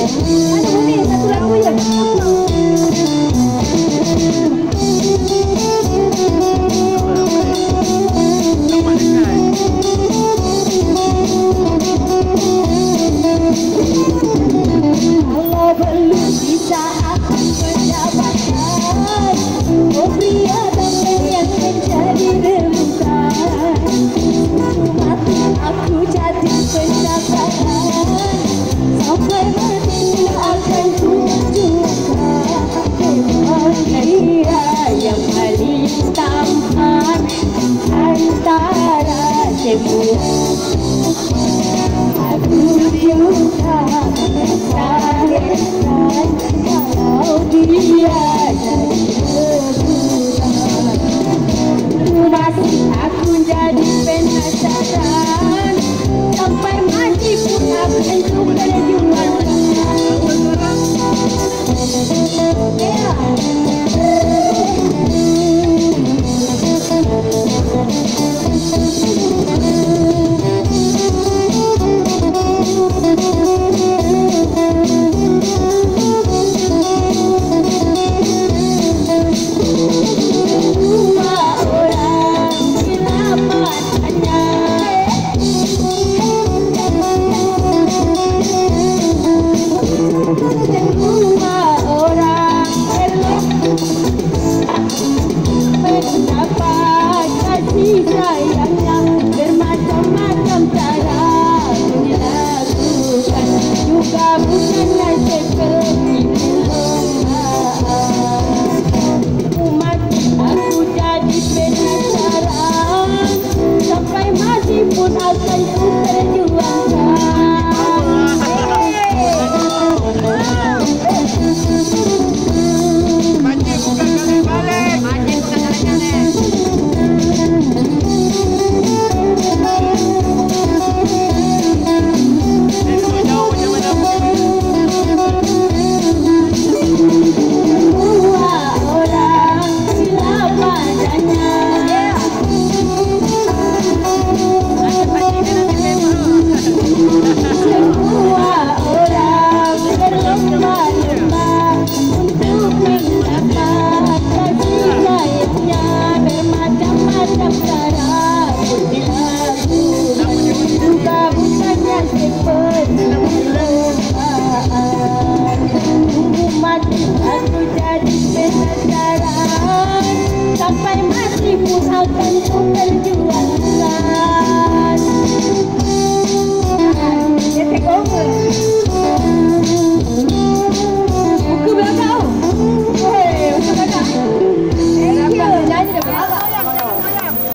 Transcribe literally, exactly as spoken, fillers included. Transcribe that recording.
Ada Bumi, satu lagu je. Allah belum bisa aku mendapatkan, oh pria tampan yang menjadi rebutan. Mati aku jatuh pencapaian, sampai mati akan ku perjuangkan. Memang dia yang paling tampan antara semua. Aku juga menyesalkan kalau dia jadi rebutan. Masih aku jadi penasaran, sampai mati pun aku untuk berjuang. Mendapat kasih sayang yang bermacam-macam cara dilakukan, juga bukanlah seperti perlombaan. Umat aku jadi penasaran, sampai mati pun akan ku perjuangkan. Aku jadi penasaran, sampai mati pun akan ku berjuang.